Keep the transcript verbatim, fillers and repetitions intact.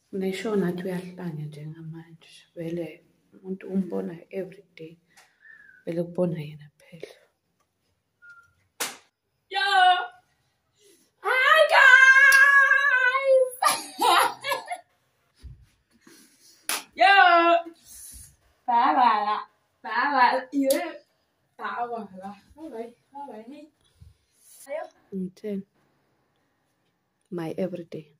Nesho nathi uyahlanya njengamanje vele umuntu umbona everyday vele kubona yena phela. Yo! Hi guys! Yo! Bye-bye. Bye-bye. Yeah. Bye-bye. Bye-bye. Bye-bye. Ngitheni? My everyday.